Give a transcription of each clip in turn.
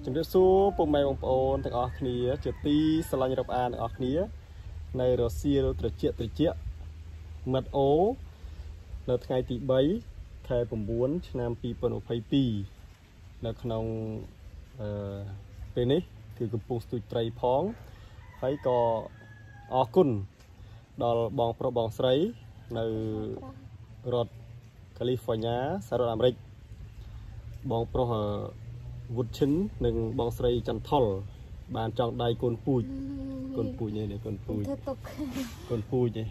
ជំរាបសួរពុកម៉ែបងប្អូនទាំងអស់គ្នាជាទីស្រឡាញ់រាប់អានទាំងអស់គ្នានៅរសៀលត្រជាក់មិត្តអូនៅថ្ងៃទី3ខែ9ឆ្នាំ2022នៅក្នុងពេលនេះគឺកំពុងស្ទូចត្រីផងហើយក៏អរគុណដល់បងប្រុសបងស្រីនៅរដ្ឋកាលីហ្វ័រញ៉ាសហរដ្ឋអាមេរិកបងប្រុសវុតឈិននិងបងស្រីចន្ទថុលបានចង់ដៃកូនពូជនេះកូនពូជនេះ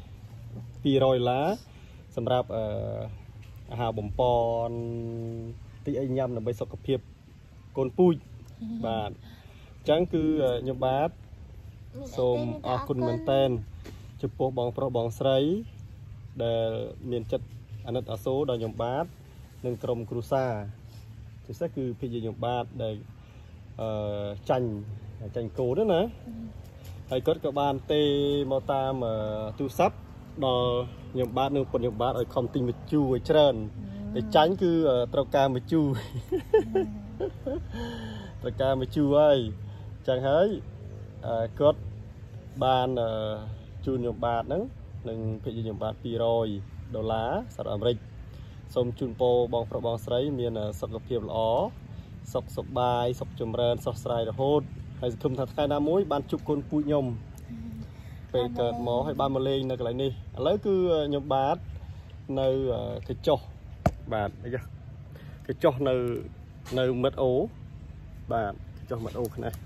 $200សម្រាប់អាហារបំពន់ទីអីញ៉ាំដើម្បីសុខភាពកូនពូជបាទអញ្ចឹងគឺខ្ញុំបាទសូមអរគុណមែនតែនចំពោះបងប្រុសបងស្រីដែលមានចិត្តអាណិតអាសូរដល់ខ្ញុំបាទនិងក្រុមគ្រួសារពិសេសគឺភិជាខ្ញុំបាទដែលចាញ់គោđóណាហើយគាត់ក៏បានទេមកតាមទូរស័ព្ទដល់ខ្ញុំបាទនឹងពុតខ្ញុំបាទឲ្យខំទិញម្ជូរឲ្យច្រើនតែចាញ់គឺត្រូវការម្ជូរហើយចឹងហើយគាត់បានជូនខ្ញុំបាទហ្នឹងនឹងភិជាខ្ញុំបាទ$200សហរដ្ឋអាមេរិកសូមជូនពរបងប្រុសបងស្រីមានសុខភាពល្អសុខសប្បាយសុខចម្រើនស្រស់ស្រាយរហូតហើយសង្ឃឹមថាថ្ងៃណាមួយបានជួបកូនពូជខ្ញុំពេលកើតមកហើយបានមកលេងនៅកន្លែងនេះឥឡូវគឺខ្ញុំបាទនៅកញ្ចុះបាទអីចាកញ្ចុះនៅមិត្តអូបាទកញ្ចុះមិត្តអូនេះ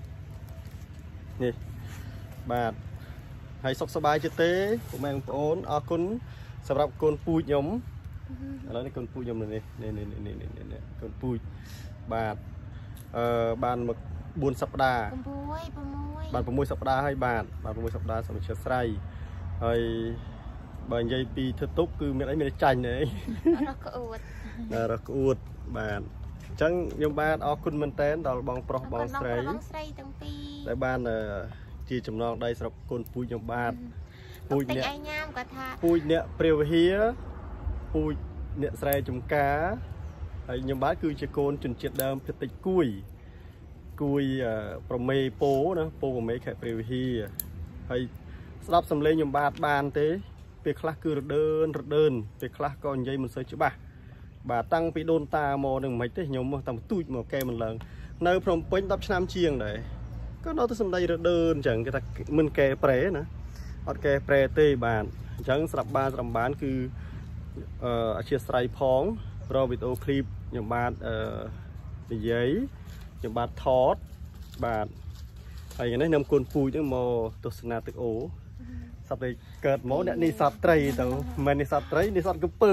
បាទហើយសុខសប្បាយជាទេពុកម៉ែបងប្អូនអរគុណសម្រាប់កូនពូជខ្ញុំឥឡូវនេះកូនពូជខ្ញុំនេះកូនពូជបាទបានមក4សប្តាហ៍បាន6សប្តាហ៍ហើយបាទ6សប្តាហ៍សូមជឿស្រ័យហើយបើនិយាយពីធ្វើទុកគឺមានអីមានចាញ់ទេរកក្អួតបាទអញ្ចឹងខ្ញុំបាទអរគុណមែនតែនដល់បងប្រុសបងស្រីទាំងពីរដែលបានជាចំណងដៃសម្រាប់កូនពូជខ្ញុំបាទពូជអ្នកពូជអ្នកព្រះវិហារពូជអ្នកស្រែចំការហើយខ្ញុំបាទគឺជាកូនជនជាតិដើមភាគតិចគួយប្រមេពោណាពោប្រមេខេត្តព្រះវិហារហើយស្ដាប់សំឡេងខ្ញុំបាទបានទេពេលខ្លះគឺរដើនពេលខ្លះក៏និយាយមិនសូវច្បាស់បាទតាំងពីដូនតាមកនឹងមិនទេខ្ញុំតាំងទូចមកកែមិនឡើងនៅភ្នំពេញ10ឆ្នាំជាងដែរក៏នៅតែសំដីរដើនអញ្ចឹងគេថាមិនកែប្រែណាអត់កែប្រែទេបាទអញ្ចឹងស្រាប់បានគឺអធិស្ឋានផងរកវីដេអូឃ្លីបខ្ញុំបាទនិយាយខ្ញុំបាទថតបាទហើយនេះខ្ញុំគុណពូជហ្នឹងមកទស្សនាទឹកអូសត្វតែកើតមកអ្នកនេសាទត្រីទៅមិននេសាទត្រីនេសាទក្រពើ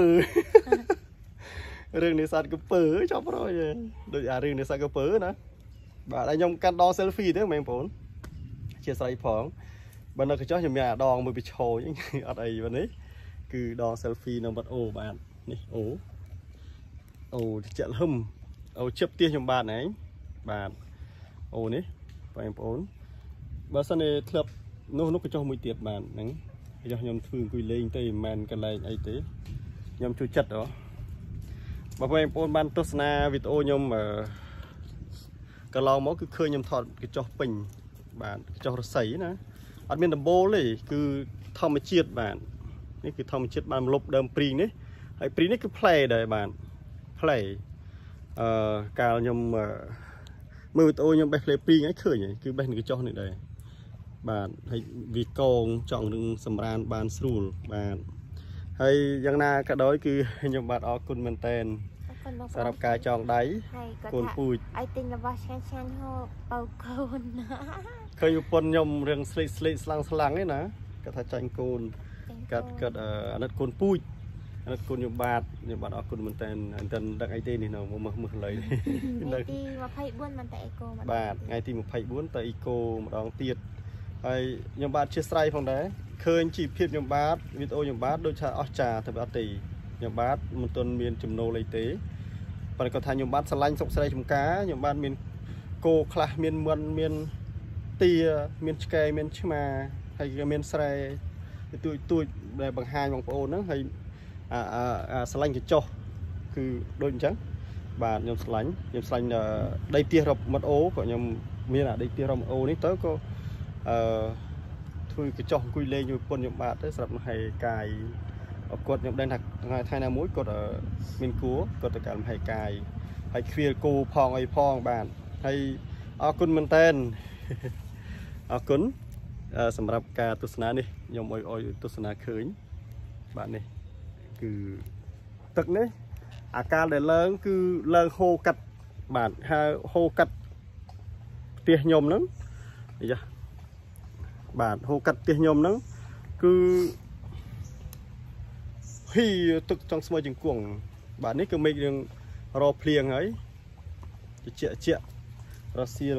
រឿងនេសាទក្រពើចាប់រយដូចអារឿងនេសាទក្រពើណាបាទហើយខ្ញុំកាន់ដង selfie ទេបងប្អូនជាស្រ័យផងបើនៅកញ្ចក់ខ្ញុំមានអាដងមួយពីឈោអត់អីបាទនេះគឺដង selfie នៅបាត់អូបាទនេះអូជាក់លហឹមអូជិបផ្ទះខ្ញុំបាទហ្នឹងបាទអូនេះបងប្អូនបើសិនជាធ្លាប់នោះក៏ចុះមួយទៀតបាទហ្នឹងចុះខ្ញុំធ្វើអង្គុយលេងទេមិនមែនកន្លែងអីទេខ្ញុំជួយចិត្តហ៎បងប្អូនបានទស្សនាវីដេអូខ្ញុំកន្លងមកគឺឃើញខ្ញុំថតកញ្ចុះពេញបាទកញ្ចុះរស័យណាអត់មានដំបូលទេគឺធម្មជាតិបាទនេះគឺធម្មជាតិបានមកលុបដើមព្រីងនេះហើយព្រីងនេះគឺផ្លែដែរបាទផ្លែកាលខ្ញុំមើលវីដេអូខ្ញុំបេះផ្លែព្រីងឲ្យឃើញគឺបេះនឹងកញ្ចុះនេះដែរបាទហើយវាកងចង់នឹងសម្រានបានស្រួលបាទហើយយ៉ាងណាក៏ដោយគឺខ្ញុំបាទអរគុណមែនតែនសម្រាប់ការចងដៃកូនពូជឲ្យទិញរបស់ឆ្ងាញ់ហូបបោកូនឃើញប្រពន្ធខ្ញុំរឿងស្លេកស្លាំងឯណាគាត់ថាចាញ់កូនគាត់អាណិតកូនពូជអាណិតកូនខ្ញុំបាទអរគុណមែនតែនដឹងអីទេនេះនៅមើលលើថ្ងៃទី24មិនតែអេកូបាទថ្ងៃទី24ទៅអេកូម្ដងទៀតហើយខ្ញុំបាទជាស្រ័យផងដែរឃើញជីវភាពខ្ញុំបាទវីដេអូខ្ញុំបាទដូចថាអស្ចារ្យទៅអត់ទេខ្ញុំបាទមិនទាន់មានចំណូលអីទេប៉ុន្តែគាត់ថាខ្ញុំបាទស្រឡាញ់សុខស្រីចំការខ្ញុំបាទមានគោខ្លះមានមន់មានទាមានឆ្កែមានឆ្មាហើយក៏មានស្រែទួយដែលបង្ហាញបងប្អូនហ្នឹងហើយស្រឡាញ់កញ្ចុះគឺដូចអញ្ចឹងបាទខ្ញុំឆ្លាញ់ដីទៀសរ៉ុបម៉ាត់អូក៏ខ្ញុំមានអាដីទៀសរ៉ុបម៉ាត់អូនេះទៅក៏ធ្វើកញ្ចោះអង្គុយលេងជាមួយប្រពន្ធខ្ញុំបាទទៅសម្រាប់ហែកាយគាត់ខ្ញុំដឹងថាថ្ងៃណាមួយគាត់មានគួរគាត់ទៅកាន់ហែកាយហើយខ្វៀលគោផងអីផងបាទហើយអរគុណមែនតើអរគុណសម្រាប់ការទស្សនានេះខ្ញុំអុយទស្សនាឃើញបាទនេះគឺទឹកនេះអាកាលដែលឡើងគឺឡើងហូរកាត់បាទហើយហូរកាត់ផ្ទះខ្ញុំហ្នឹងយ៉ាបាទហូរកាត់ផ្ទះខ្ញុំហ្នឹងគឺហ៊ីទឹកចង់ស្មើជង្គង់បាទនេះគឺមេឃរឿងរអភ្លៀងហើយជារសៀល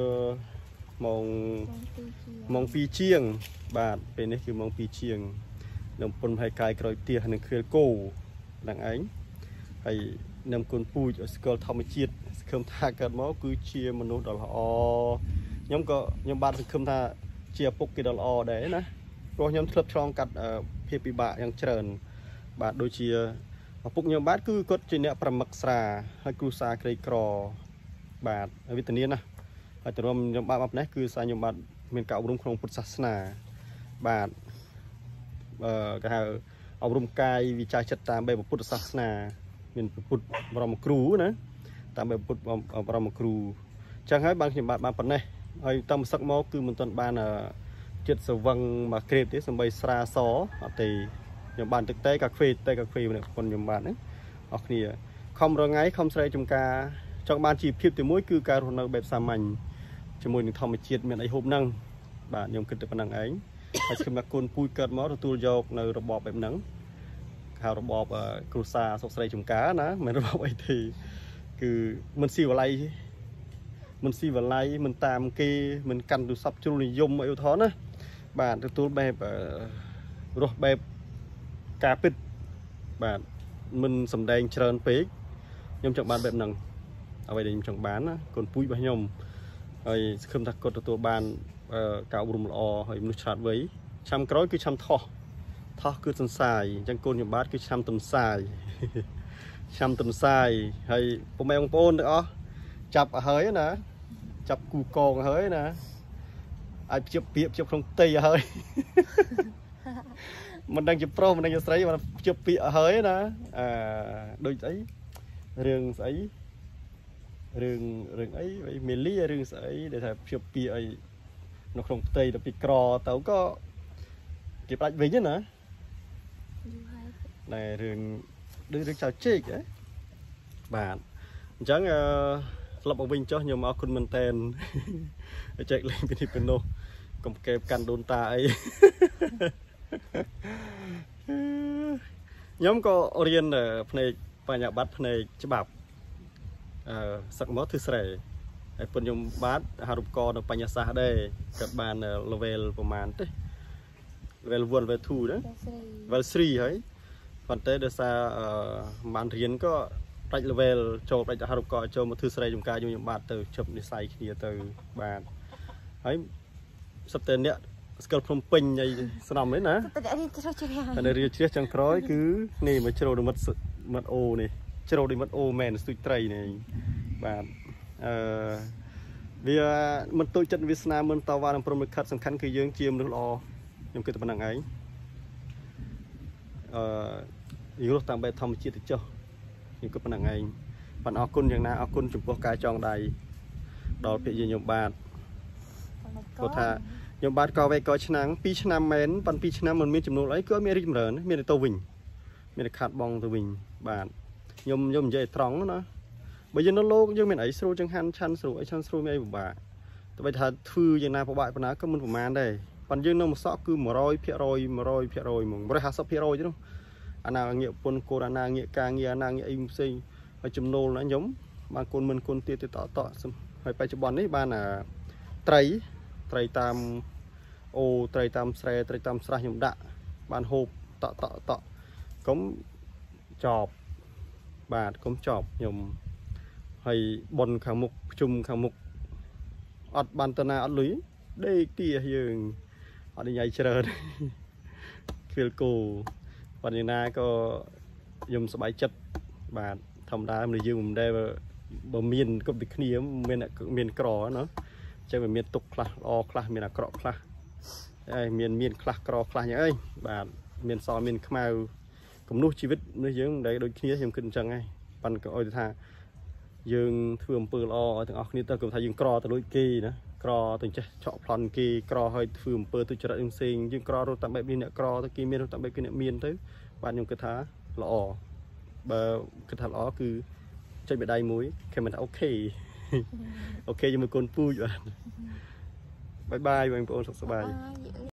ម៉ោង 2 ជាងបាទពេលនេះគឺម៉ោង 2 ជាងនឹងពុនហើយកាយក្រោយផ្ទះនឹងគ្រាលគោហ្នឹងឯងហើយនឹងគុណពូជស្គាល់ធម្មជាតិសង្ឃឹមថាកើតមកគឺជាមនុស្សដ៏ល្អខ្ញុំបាទសង្ឃឹមថាជាឪពុកគេដ៏ល្អដែរណាព្រោះខ្ញុំធ្លាប់ឆ្លងកាត់ភាពពិបាកយ៉ាងច្រើនបាទដូចជាឪពុកខ្ញុំបាទគឺគាត់ជាអ្នកប្រមឹកស្រាហើយគ្រូសាក្រីក្របាទវិធានាណាហើយទៅរួមខ្ញុំបាទនេះគឺសារខ្ញុំបាទមានការអប់រំក្នុងពុទ្ធសាសនាបាទគេហៅអប់រំកាយវិចារចិត្តតាមបែបពុទ្ធសាសនាមានពុទ្ធបរមគ្រូណាតាមបែបពុទ្ធបរមគ្រូអញ្ចឹងហើយបានខ្ញុំបាទបានប៉ុណ្ណេះហើយតាមសឹកមកគឺមិនទាន់បានចិត្តសវឹងមកក្រេបទេសំបីស្រាសអត់ទេខ្ញុំបានទឹកតែកាហ្វេម្នាក់ប៉ុនខ្ញុំបាទណាអស់គ្នាខំរងៃខំស្រែចំការចង់បានជីវភាពទីមួយគឺការរស់នៅបែបសាមញ្ញជាមួយនឹងធម្មជាតិមានអីហូបហ្នឹងបាទខ្ញុំគិតតែប៉ុណ្្នឹងឯងហើយខ្ញុំថាគុណពូជកើតមកទទួលយកនៅរបបបែបហ្នឹងហៅរបបគ្រួសារសុខស្រីចំការណាមិនរបបអីទេគឺមិនស៊ីវឡៃមិនតាមគេមិនកាន់ទូរស័ព្ទជ្រុលនិយមអីឧទាហរណ៍ណាបាទទទួលបែបរស់បែបការពិតបាទមិនសំដែងច្រើនពេកខ្ញុំចង់បានបែបហ្នឹងអ្វីដែលខ្ញុំចង់បានណាកូនពូជរបស់ខ្ញុំហើយសង្ឃឹមថាគាត់ទទួលបានការអប់រំល្អហើយមនុស្សឆ្លាតវៃឆ្នាំក្រោយគឺឆ្នាំថោះគឺទន្សាយអញ្ចឹងកូនខ្ញុំបាទគឺឆ្នាំទន្សាយហើយពុកម៉ែបងប្អូនទាំងអស់ចាប់ហើយណាចាប់គូកងហើយណាអាចភ្ជាប់ពាក្យភ្ជាប់ក្នុងទីហើយមិនដឹងជាប្រុសមិនដឹងជាស្រីមកភ្ជាប់ពាក្យហើយណាដូចស្អីរឿងស្អីរឿងអីមេលីរឿងស្អីដែលថាភ្ជាប់ពាក្យអីនៅក្នុងផ្ទៃទៅពីក្រទៅក៏គេផ្ដាច់វិញណាតែរឿងដូចរឿងចៅជែកបាទអញ្ចឹងស្លុបមកវិញចុះខ្ញុំអរគុណមែនតែនចែកលេងពីនេះពីនោះកុំកេបកាន់ដូនតាអីខ្ញុំក៏រៀនផ្នែកបញ្ញត្តិផ្នែកច្បាប់សឹកមកទិស្រីហើយពុនខ្ញុំបាទហារូបករណ៍នៅបញ្ញសាស្ត្រដែរគាត់បាន level ប្រហែលទេ level 1 level 2ណា level 3ហើយប៉ុន្តែដោយសារបានរៀនក៏ដាច់ level ចូលដាច់ហារូបករណ៍ចូលមកទិស្រីចំការខ្ញុំបាទទៅជប់និស័យគ្នាទៅបាទហើយសិតតែអ្នកស្គាល់ភ្នំពេញអីស្នំនេះណាតែរៀនជ្រះចុងក្រោយគឺនេះមកជ្រោដមិត្តអូនេះជ្រោដមិត្តអូមែនស្ទូចត្រីនេះបាទវាមិនទូចចិត្តវាសនាមិនតវ៉ានឹងព្រមលិខិតសំខាន់គឺយើងជាមនុស្សល្អខ្ញុំគិតតែប៉ុណ្្នឹងឯងយើងរស់តាមបែបធម្មជាតិទៅចុះខ្ញុំគិតប៉ុណ្្នឹងឯងបានអរគុណយ៉ាងណាអរគុណចំពោះការចងដៃដល់ពាក្យខ្ញុំបាទគាត់ថាខ្ញុំបាទក៏វេកឆ្នាំង2ឆ្នាំមែនប៉ុន្តែ2ឆ្នាំមិនមានចំនួនអីគឺមានរីកចម្រើនមានទៅវិញមានខាត់បងទៅវិញបាទខ្ញុំនិយាយត្រង់ណាបើយើងនៅលោកយើងមានអីស្រួលចង្ហាន់ឆាន់ស្រួលអីឆាន់ស្រួលមានអីពិបាកតែបើថាធ្វើយ៉ាងណាពិបាកប៉ុណ្ណាក៏មិនប្រមាណដែរប៉ុន្តែយើងនៅមកសក់គឺ 100% ហ្មង 150% ទេនោះអាណាងាកពុនគោលអាណាងាកការងារអាណាងាកអីផ្សេងហើយចំណូលណាខ្ញុំបានកូនមិនគុណទៀតទៅតហើយបច្ចុប្បន្ននេះបានត្រីតាមអូត្រីតាមស្រែត្រីតាមស្រះខ្ញុំដាក់បានហូបតកុំចប់បាទកុំចប់ខ្ញុំហើយបនខាងមុខជុំខាងមុខអត់បានតណាអត់លុយដេកទាយើងអត់ញ៉ៃច្រើនឃ្វៀលគោប៉ុន្តែណាក៏ខ្ញុំសប្បាយចិត្តបាទធម្មតាមនុស្សយើងមិនដែល bờ miền có bị khía miền cỏ nó chơi về miền tục class o class miền cỏ class miền class cỏ class nhá ơi và miền so miền khmau cũng nuôi chi vít nuôi dưỡng đấy đôi khi em kinh chẳng ngay bằng cái ôi thà dương thường bự lo từng óc như ta cũng thấy dương cỏ từ đôi kỳ nữa cỏ từng chọn plan kỳ cỏ hơi thường bự từ chợ dương sinh dương cỏ rồi tạm bậy miền cỏ từ kỳ miền rồi tạm bậy cái miền tới bạn dùng cái thá lọ bờ cái thá lọ cứ chơi bị đầy muối khi mình ok ok cho mình con vui rồi bye bye bạn bố sắp bye